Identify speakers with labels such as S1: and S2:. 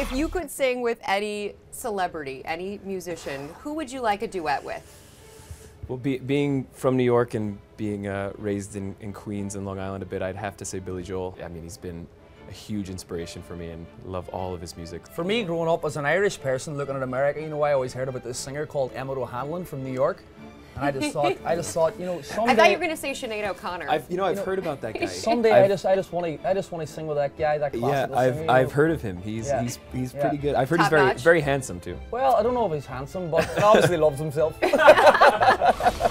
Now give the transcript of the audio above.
S1: If you could sing with any celebrity, any musician, who would you like a duet with?
S2: Well, being from New York and being raised in Queens and Long Island a bit, I'd have to say Billy Joel. I mean, he's been a huge inspiration for me and love all of his music.
S3: For me, growing up as an Irish person looking at America, you know, I always heard about this singer called Emmett from New York. And I just thought, you know, someday.
S1: I thought you were going to say Sinead O'Connor.
S2: I've heard about that guy.
S3: Someday I just want to sing with that guy, that classical singer.
S2: Yeah, I've heard of him. He's pretty good. I've heard he's very handsome too.
S3: Well, I don't know if he's handsome, but he obviously loves himself.